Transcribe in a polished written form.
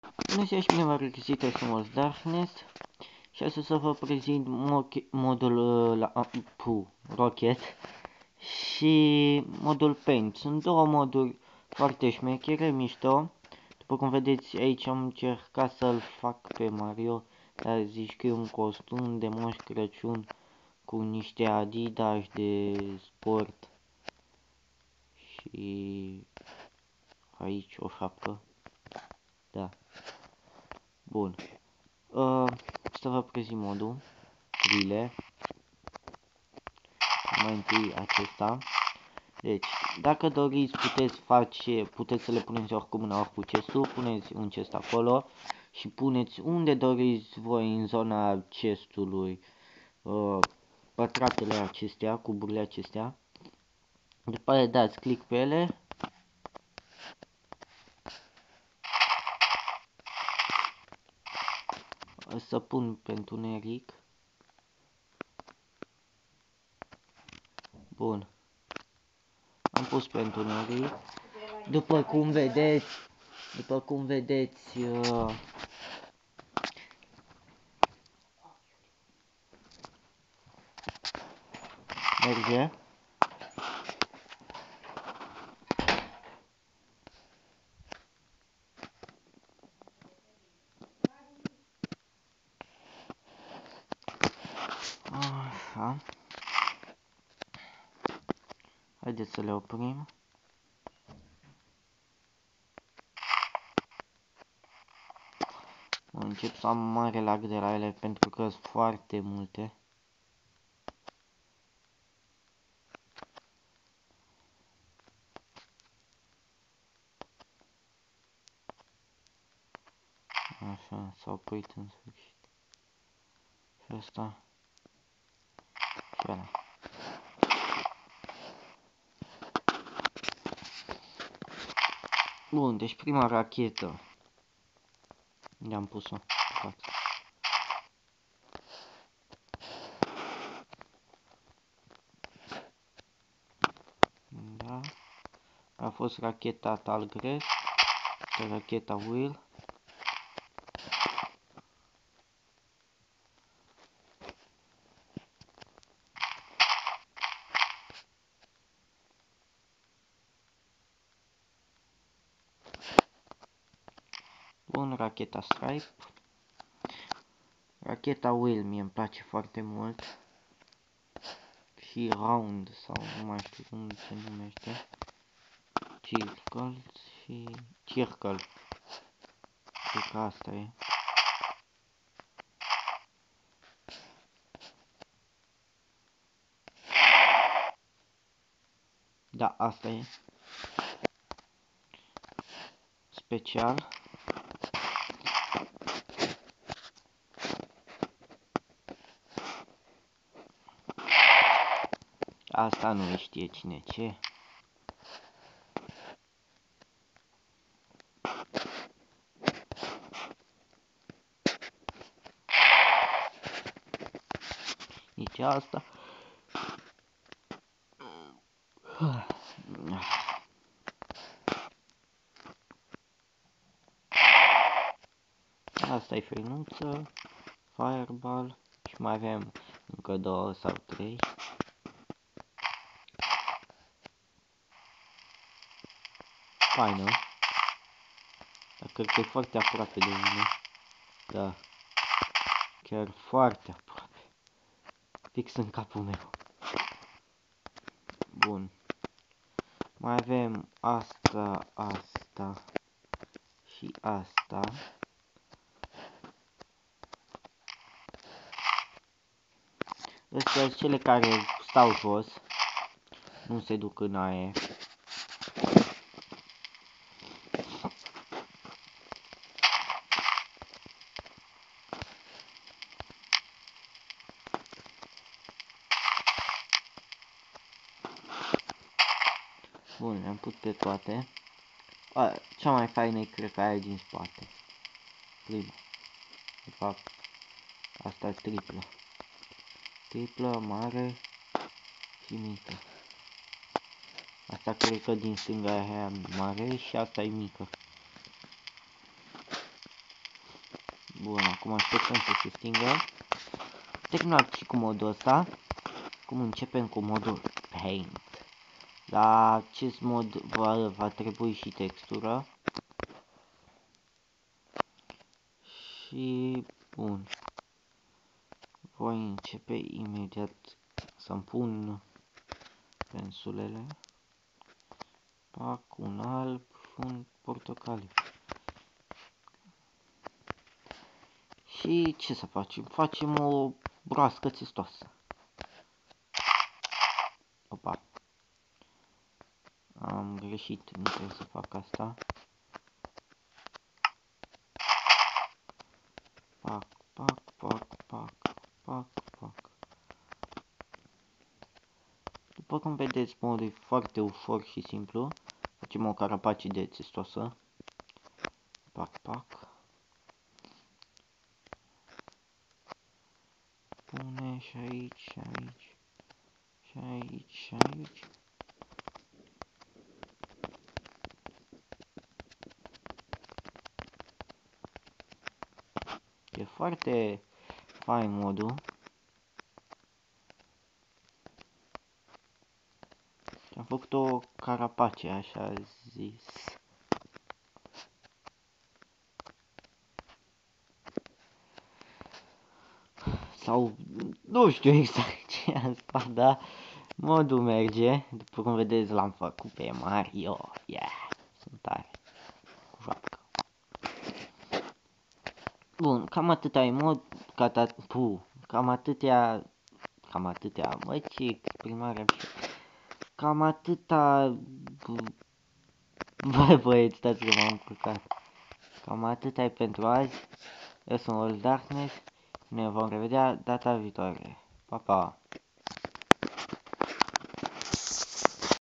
Bună ziua și bine v-am regăsit pe frumos Darkness și astăzi să vă prezint modul Rocket și modul Paint. Sunt două moduri foarte șmechere, mișto. După cum vedeți aici am încercat să-l fac pe Mario, dar zici că e un costum de Moș Crăciun cu niște Adidas de sport și aici o șapcă. Da. Bun. Să vă prezint modul, rile, mai întâi acesta. Deci, dacă doriți, puteți să le puneți oricum în oricum chestul, puneți un chest acolo și puneți unde doriți voi în zona chestului pătratele acestea, cuburile acestea. După aia dați click pe ele. O să pun pe întuneric. Bun. Am pus pe întuneric. După cum vedeți, merge. Așa. Haideți să le oprim. Încep să am mare lag de la ele pentru că sunt foarte multe. Așa, s-a oprit în sfârșit. Și asta. Și ăla. Bun, deci prima rachetă. I-am pus-o în față. Da. A fost racheta Talgres. Racheta Will. Bun, racheta Stripe. Racheta Will mie îmi place foarte mult. Și Round sau nu mai știu cum se numește. Circle și Circle. Cred că asta e. Da, asta e. Special. Asta nu știe cine ce. Nici asta. Asta e frenuță, fireball și mai avem încă 2 sau 3. Faină. Dar cred că e foarte aproape de mine. Da. Chiar foarte aproape. Fix în capul meu. Bun. Mai avem asta, asta și asta. Astea sunt cele care stau jos. Nu se duc în aer. Bun, le-am pus pe toate. Cea mai faină e cred că aia din spate. Prima. De fapt, asta e triplă. Triplă, mare și mică. Asta cred că din stânga e aia mare și asta e mică. Bun, acum așteptăm să se stingă. Terminat și cu modul ăsta. Acum începem cu modul Paint. La acest mod va trebui și textură. Și bun. Voi începe imediat să-mi pun pensulele. Fac un alb și un portocaliu. Și ce să facem? Facem o broască țestoasă. Opa. Am greșit, nu trebuie să fac asta. Pac, pac, pac, pac, pac, pac. După cum vedeți, modul e foarte ușor și simplu. Facem o carapace de țestoasă. Pac, pac. Pune și aici, și aici, și aici, și aici. E foarte fain modul. Am făcut o carapace, așa zis. Sau nu știu exact ce am spus, dar modul merge. După cum vedeți, l-am făcut pe Mario. Yeah, sunt tare. Joacă. Bun, cam atâta e mod, cam atâtea, mă, ce exprimare. Cam atâta, băieți, stați că m-am încurcat. Cam atâta e pentru azi. Eu sunt Old Darkness. Ne vom revedea data viitoare. Pa, pa!